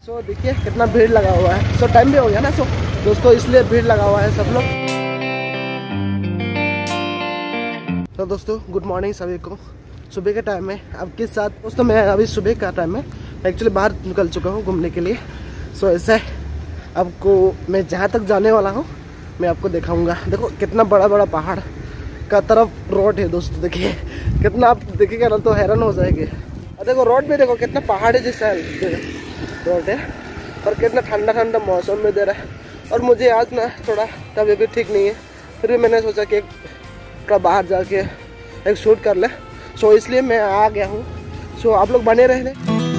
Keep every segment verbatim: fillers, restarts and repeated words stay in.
सो so, देखिए कितना भीड़ लगा हुआ है। सो so, टाइम भी हो गया ना। सो so, दोस्तों इसलिए भीड़ लगा हुआ है सब लोग। तो so, दोस्तों गुड मॉर्निंग सभी को। सुबह का टाइम है। अब किस साथ दोस्तों मैं अभी सुबह का टाइम है, एक्चुअली बाहर निकल चुका हूँ घूमने के लिए। सो so, ऐसा है, आपको मैं जहाँ तक जाने वाला हूँ मैं आपको दिखाऊंगा। देखो कितना बड़ा बड़ा पहाड़ का तरफ रोड है दोस्तों। देखिए कितना, आप देखिएगा ना तो हैरान हो जाएंगे। और देखो रोड में देखो कितना पहाड़ी जैसा रोड है, और कितना ठंडा ठंडा मौसम में दे रहा है। और मुझे आज ना थोड़ा तबीयत भी ठीक नहीं है, फिर भी मैंने सोचा कि एक बाहर जाके एक शूट कर ले। सो इसलिए मैं आ गया हूँ। सो आप लोग बने रहे।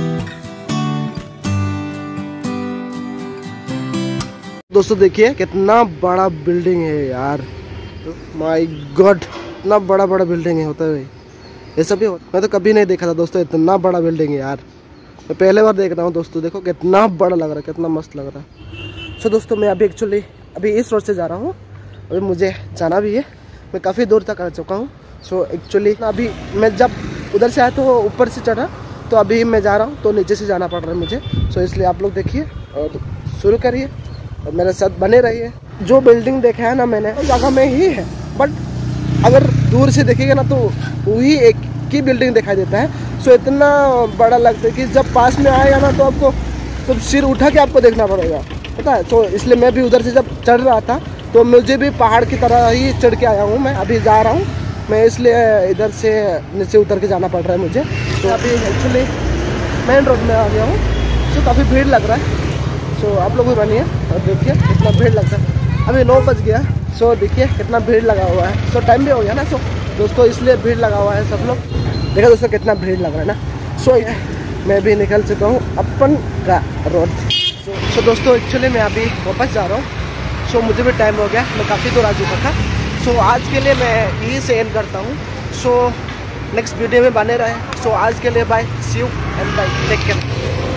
दोस्तों देखिए कितना बड़ा बिल्डिंग है यार, माय गॉड इतना बड़ा बड़ा बिल्डिंग है। होता है ये सब भी होता, मैं तो कभी नहीं देखा था दोस्तों इतना बड़ा बिल्डिंग है यार। मैं पहले बार देख रहा हूँ दोस्तों। देखो कितना बड़ा लग रहा है, कितना मस्त लग रहा है। सो दोस्तों मैं अभी एक्चुअली अभी इस रोड से जा रहा हूँ। अभी मुझे जाना भी है, मैं काफ़ी दूर तक आ चुका हूँ। सो एक्चुअली अभी मैं जब उधर से आया तो ऊपर से चढ़ा, तो अभी मैं जा रहा हूँ तो नीचे से जाना पड़ रहा है मुझे। सो इसलिए आप लोग देखिए और शुरू करिए और मेरे साथ बने रहिए। जो बिल्डिंग देखा है ना मैंने उस जगह में ही है, बट अगर दूर से देखिएगा ना तो वही एक ही बिल्डिंग दिखाई देता है। सो इतना बड़ा लगता है कि जब पास में आएगा ना तो आपको तो सिर उठा के आपको देखना पड़ेगा, पता है। तो इसलिए मैं भी उधर से जब चढ़ रहा था तो मुझे भी पहाड़ की तरह ही चढ़ के आया हूँ। मैं अभी जा रहा हूँ मैं, इसलिए इधर से नीचे उतर के जाना पड़ रहा है मुझे। तो अभी एक्चुअली मेन रोड में आ गया हूँ। तो काफ़ी भीड़ लग रहा है। सो आप लोग भी बनिए और देखिए कितना भीड़ लगता है। अभी नौ बज गया। सो देखिए कितना भीड़ लगा हुआ है। सो टाइम भी हो गया ना। सो दोस्तों इसलिए भीड़ लगा हुआ है सब लोग। देखा दोस्तों कितना भीड़ लग रहा है ना। सो ये मैं भी निकल चुका हूँ अपन का रोड। सो so, दोस्तों एक्चुअली मैं अभी वापस जा रहा हूँ। सो so, मुझे भी टाइम हो गया, मैं काफ़ी दूर आ चुका था। सो so, आज के लिए मैं यहीं से एंड करता हूँ। सो नेक्स्ट वीडियो में बने रहे। सो so, आज के लिए bye, see you and bye, take care.